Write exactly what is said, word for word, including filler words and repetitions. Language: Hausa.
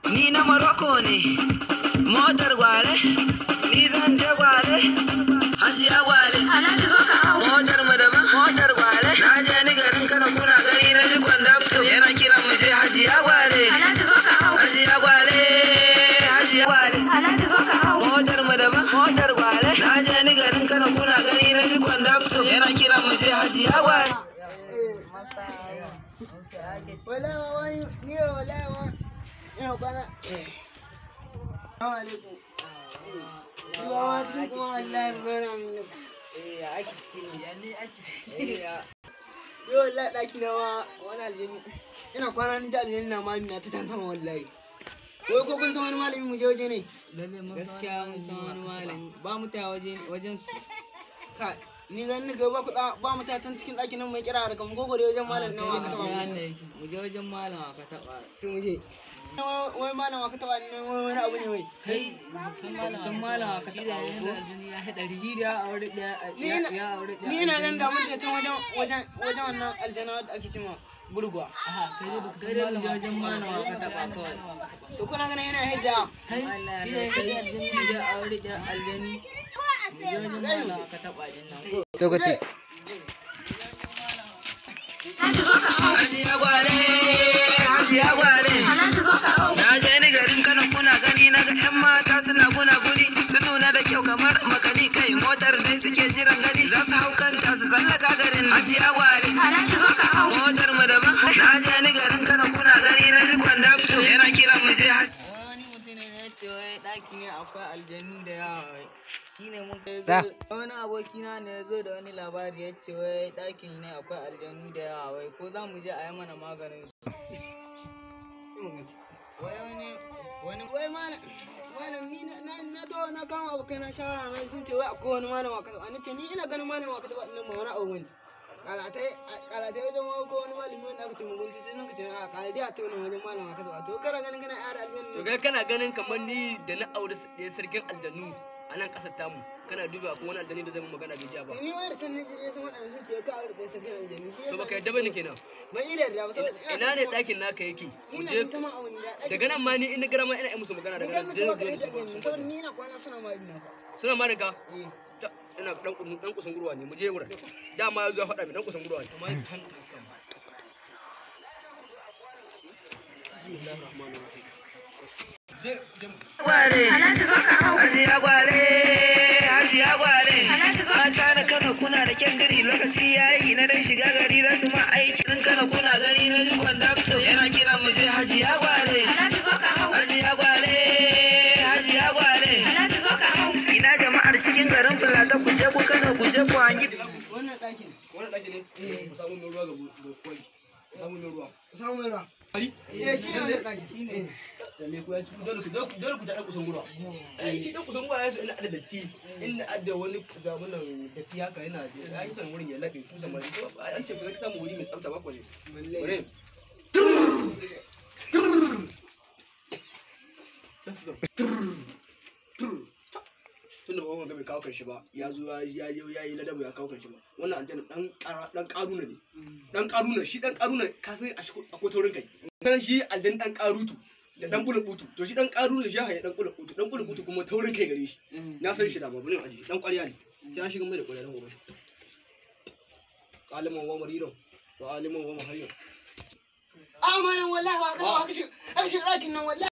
Ni na Morocco ne, motar gwale, ni zan je gwale, hajiya gwale, motar mu daban, motar gwale, na je ni garin Kano kuna gani na ji kwandafto yana kiran mu je hajiya gwale, hajiya gwale, hajiya gwale, motar mu daban, motar gwale, na je ni garin Kano kuna gani na ji kwandafto yana kiran mu je hajiya gwale. Wala wani ni wala wani ina kwana eh assalamu alaikum eh wa cikin kuma wallahi gona min eh ya ake cikin ya ne ake eh ya yo wallahi daki na wa wani aljini ina kwana ni ji aljini na mami na ta tan sama wallahi wai ko kun san wani malami mu je waje ne gaskiya mun san wani malami ba mu ta waje wajen su ka ni ganin ga ba kuɗa ba mu ta can cikin ɗakin nan mai kira daga gogore wajen malam nan wa ka taba mu je wajen malam wa ka taba to mu je wai malam wa ka taba nan wani abu ne wai kai san malam san malam wa ka taba ya hadari shi da aure da ya aure da ni ina ganin da mun ta can wajen wajen wajen wannan aljana da ake cewa gurguwa aha kai dai baka san malam wajen malam wa ka taba kawai to kuna ganin yana haida kai shi da aure da aljani to ka ce hajiya gwale hajiya gwale na je ni garin Kano kuna gani na ga yan mata suna guna guni sun nuna da kyau kamar makani kai motar dai suke jiran gani za su hau kanta su tsallaka garin hajiya gwale motar mu daban na je ni garin Kano kuna gani na ji kwandafto yana kiran mu je wani mutum ne ya ce wai daki ne akwai aljanu da yawa shine mun kai zo wani abokina ne ya zo da wani labari ya ce wai ɗakin ne akwai aljanu da yawa wai ko za mu je a yi mana maganin su wai wani wani wai malam malam ni na na to na kama abokai na shawara na sun ce wai akwai wani malam waka ani ce ni ina ganin malam waka ba nan ma wani abu bane kalatai kalatai wajen ko wani malami wanda aka ce mugunci sai sun ce a kaladi a tauna wajen malam waka ba to kana ganin kana yara aljanu to kai kana ganin kamar ni da na aure sarkin aljanu a nan kasar tamu kana duba ko wani aljani da zai magana bai ja ba ni wai da sanin sai sun wada sun ce ka aure da sarkin aljanu to baka yadda bane kenan ban yi da ba saboda ina ne ɗakin naka yake mu je daga nan ma ni in gara ma ina yi musu magana daga nan je ni ina kwana suna ma ina ka suna ma riga ina dan dan kusan gurwa ne mu je wurin dama yazo ya faɗa mi dan kusan gurwa ne kuma tan kakan bismillahir rahmanir rahim gwale hajiya gwale hajiya gwale mata da Kano kuna da kyan gari lokaci yayi na dan shiga gari za su ma aikin Kano kuna gani na ji kwandafto yana kira mu je hajiya gwale hajiya gwale hajiya gwale ina jama'ar cikin garin Fulata ku je ku Kano ku je ku hangi wannan ɗakin wannan ɗakin ne ku samu mai ruwa ga koi ku samu mai ruwa ku samu mai ruwa ali eh shi ne ɗaki shi ne dole ku dole ku dole ku ta kusan gurwa eh shi dan kusan gurwa yaso ina da datti ina adda wani ga wannan datti haka yana da ai son wurin ya labe ku san bari an ce ku samu wuri mai tsafta ba ko ne bare tunda ba wanga bai kawo kanshi ba ya zo ya ya yi ladabu ya kawo kanshi ba wannan aljanna dan dan karuna ne dan karuna shi dan karuna ka san akwai taurin kai dan shi aljanna dan karutu da dan bula butu to shi dan karuna shi haye dan bula butu dan bula butu kuma taurin kai gare shi na san shi da ba burin aji dan ƙwarya ne sai an shiga mai da ƙwarya dan gobe qaliman wa marido wa aliman wa muhayyin amma wallahi wa ka shi ɗakin nan wallahi